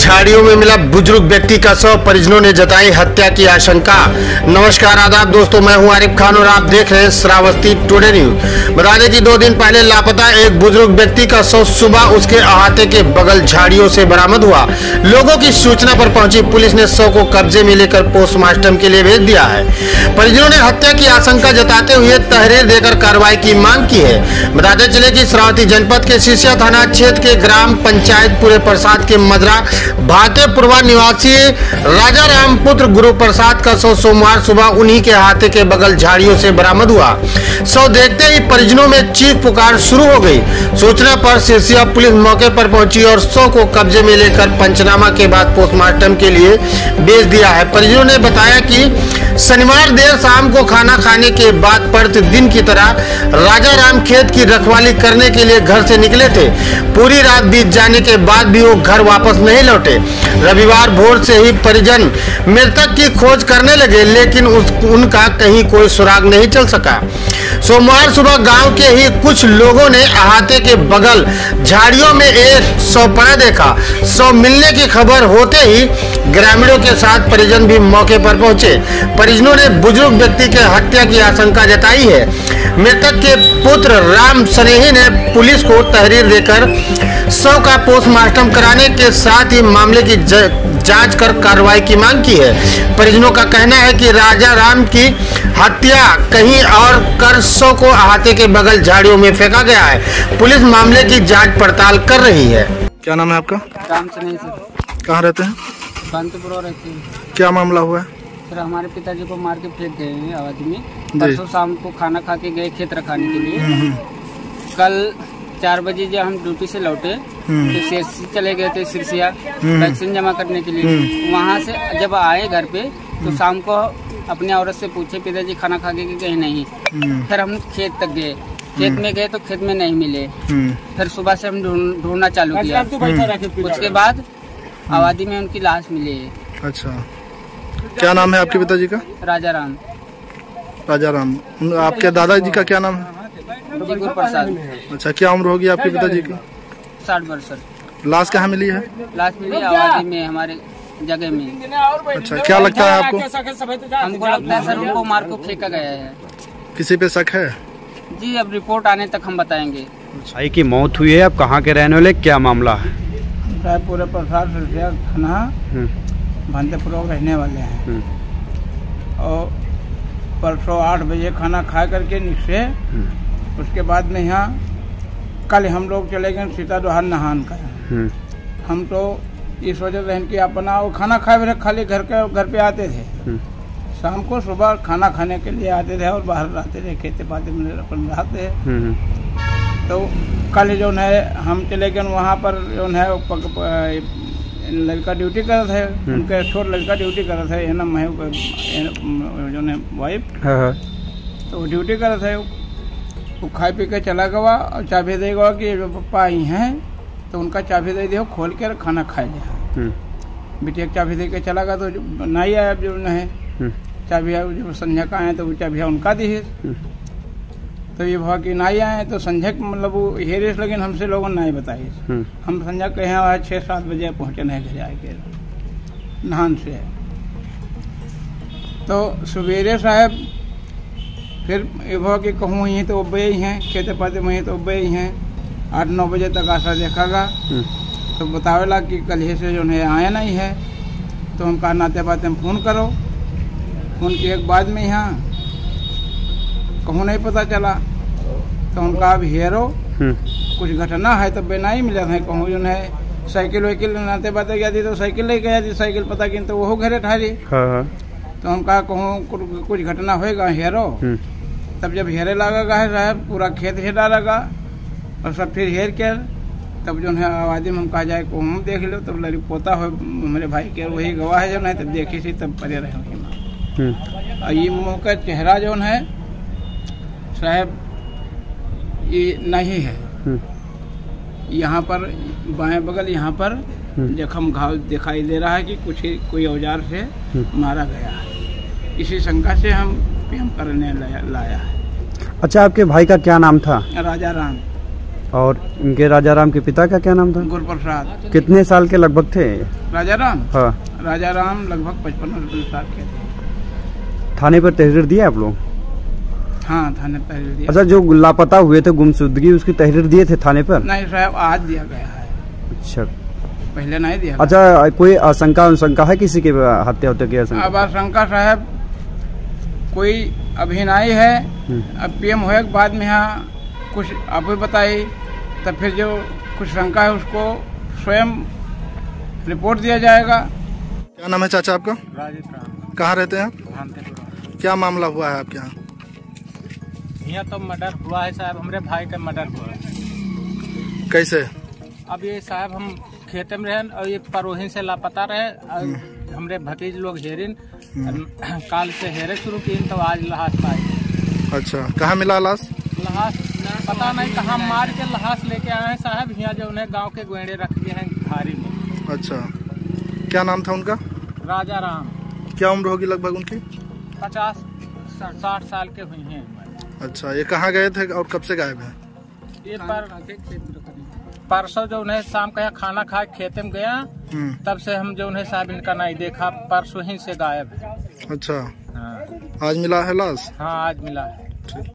झाड़ियों में मिला बुजुर्ग व्यक्ति का शव, परिजनों ने जताई हत्या की आशंका। नमस्कार आदाब दोस्तों, मैं हूं आरिफ खान और आप देख रहे हैं श्रावस्ती टुडे न्यूज। बता दें कि 2 दिन पहले लापता एक बुजुर्ग व्यक्ति का शव सुबह उसके अहाते के बगल झाड़ियों से बरामद हुआ। लोगों की सूचना पर पहुंची पुलिस ने शव को कब्जे में लेकर पोस्टमार्टम के लिए भेज दिया है। परिजनों ने हत्या की आशंका जताते हुए तहरीर देकर कार्रवाई की मांग की है। बताते चले कि श्रावस्ती जनपद के सिसिया थाना क्षेत्र के ग्राम पंचायत पूरे प्रसाद के मजरा भाटेपुरवा निवासी राजा राम पुत्र गुरु प्रसाद का शव सोमवार सुबह उन्हीं के हाथे के बगल झाड़ियों से बरामद हुआ। शव देखते ही परिजनों में चीख पुकार शुरू हो गई। सूचना पर सिसिया पुलिस मौके पर पहुंची और शव को कब्जे में लेकर पंचनामा के बाद पोस्टमार्टम के लिए भेज दिया है। परिजनों ने बताया कि शनिवार देर शाम को खाना खाने के बाद प्रतिदिन की तरह राजा राम खेत की रखवाली करने के लिए घर से निकले थे। पूरी रात बीत जाने के बाद भी वो घर वापस नहीं लौटे। रविवार भोर से ही परिजन मृतक की खोज करने लगे, लेकिन उनका कहीं कोई सुराग नहीं चल सका। सोमवार सुबह गांव के ही कुछ लोगों ने अहाते के बगल झाड़ियों में एक शव पड़ा देखा। शव मिलने की खबर होते ही ग्रामीणों के साथ परिजन भी मौके पर पहुंचे। परिजनों ने बुजुर्ग व्यक्ति के हत्या की आशंका जताई है। मृतक के पुत्र राम स्नेही ने पुलिस को तहरीर देकर शव का पोस्टमार्टम कराने के साथ ही मामले की जांच कर कार्रवाई की मांग की है। परिजनों का कहना है कि राजा राम की हत्या कहीं और कर शव को अहाते के बगल झाड़ियों में फेंका गया है। पुलिस मामले की जांच पड़ताल कर रही है। क्या नाम है आपका? राम स्नेही सर। कहाँ रहते हैं? शांतिपुर रहते हैं। क्या मामला हुआ है? सर हमारे पिताजी को मार के फेंक गए हैं आबादी में। परसों शाम को खाना खा के गए खेत रखाने के लिए। कल 4 बजे जब हम ड्यूटी से लौटे तो सीएससी चले गए थे सिरसिया वैक्सीन जमा करने के लिए। वहाँ से जब आए घर पे तो शाम को अपने औरत से पूछे पिताजी खाना खा के गए नहीं। फिर हम खेत तक गए, खेत में गए तो खेत में नहीं मिले। फिर सुबह से हम ढूंढना चालू किया। उसके बाद आबादी में उनकी लाश मिली है। अच्छा, क्या नाम है आपके पिताजी का? राजा राम। राजा राम। आपके दादाजी का क्या नाम है? गुरु प्रसाद। अच्छा, क्या उम्र होगी आपके पिताजी की? 60 वर्ष। लाश कहाँ मिली है? लाश मिली आबादी में, हमारे जगह में। अच्छा, क्या लगता है आपको? हमको लगता है सर उनको मार को फेंका गया है। किसी पे शक है? जी अब रिपोर्ट आने तक हम बताएंगे। भाई की मौत हुई है, आप कहाँ के रहने वाले, क्या मामला है? पूरे प्रसाद थाना भाटेपुरवा रहने वाले हैं। और परसों 8 बजे खाना खा करके निकले। उसके बाद में यहाँ कल हम लोग चले गए सीता दोहार नहान कर। हम तो इस वजह से कि अपना वो खाना खाए खाली घर पे आते थे। शाम को सुबह खाना खाने के लिए आते थे और बाहर रहते थे, खेते पाते में अपन रहते हैं। तो कल जो है हम चले गए वहाँ पर जो है लड़का ड्यूटी कर रहा था। उनके छोट लड़का ड्यूटी कर रहा था, है ना जो है वाइफ। तो वो ड्यूटी कर रहा था। वो खाए पी के चला गया और चाबी दे गया कि पापा आई हैं तो उनका चाबी दे दिया, खोल कर खाना खा लिया। बेटे चाबी दे के चला गया तो नहीं आया जो है चाबी। जब संध्या का आए तो वो चाबी उनका दी है। तो ये भाव कि नहीं आए तो संध्या मतलब वो हेरिस, लेकिन हमसे लोगों ने नहीं बताई। हम संध्या के यहाँ 6-7 बजे पहुँचे नहीं घर आके नहान से। तो सवेरे साहब फिर ये भाव कि कहूँ ही तो उब्बे ही हैं, खेते पाते में ही तो उब्बे ही हैं। 8-9 बजे तक आशा देखागा तो बतावेला कि कल ही से जो है आया नहीं है। तो हम कहा नाते पाते में फ़ोन करो। फ़ोन के एक बाद में यहाँ कहूँ नहीं पता चला। तो हम कहा अब हेरो कुछ घटना है तो बेनाई मिला था। कहूँ जो है साइकिल वाइकिल नाते बाते गया थी तो साइकिल ले गया थी, साइकिल पता कि तो वो घरे ठारी। तो हम कहा कहूँ कुछ घटना होएगा हेरो। तब जब हेरे लगा है साहब पूरा खेत हेरा लगा और सब फिर हेर के तब जो है आबादी में हम कहा जाए को हम देख लो। तब लड़ी पोता हो मेरे भाई के वही गवाह है जो है। तब देखी थी तब परे रहे। और ये मुँह का चेहरा जो है साहब ये नहीं है। यहाँ पर बाएं बगल यहाँ पर जख्म घाव दिखाई दे रहा है कि कोई औजार से मारा गया है। इसी शंका से हम पीएम करने लाया है। अच्छा, आपके भाई का क्या नाम था? राजा राम। और इनके राजाराम के पिता का क्या नाम था? गुरुप्रसाद। कितने साल के लगभग थे? राजाराम? हाँ, राजाराम लगभग 55 साल के थे। थाने पर तहरीर दिया आप लोग? हाँ, थाने तहरीर दिया। अच्छा, जो लापता हुए थे, गुमशुदगी, उसकी तहरीर दिए थे थाने पर? नहीं साहब, आज दिया गया है। अच्छा, पहले नहीं दिया। अच्छा, कोई आशंका है किसी के हत्या होते की आशंका? अब आशंका साहब कोई अभी नहीं है। अब पीएम होए के बाद में यहाँ कुछ आप भी बताई, तब फिर जो कुछ शंका है उसको स्वयं रिपोर्ट दिया जाएगा। क्या नाम है चाचा आपका? राजेश राम। कहाँ रहते हैं आप? क्या मामला हुआ है आपके यहाँ? यहाँ तो मर्डर हुआ है साहब, हमारे भाई का मर्डर हुआ है। कैसे? अब ये साहब हम खेते में रहे और ये परोहिन से लापता रहे और हमारे भतीज लोग हेरिन काल से हेरे शुरू की तो आज लाश पाए। अच्छा, कहाँ मिला लाश? लाश पता नहीं कहाँ मार के लाश लेके आए हैं साहब, यहाँ जो उन्हें गांव के गोएड़े रख दिए हैं घारी में। अच्छा, क्या नाम था उनका? राजाराम। क्या उम्र होगी लगभग उनकी? 50-60 साल के हुई हैं। अच्छा, ये कहाँ गए थे और कब से गायब है? ये परसों जो उन्हें शाम का खाना खा खेते में गया, तब से हम जो उन्हें साहब इनका नहीं देखा, परसों ही से गायब है। अच्छा, हाँ, आज मिला है लाश? हाँ आज मिला है।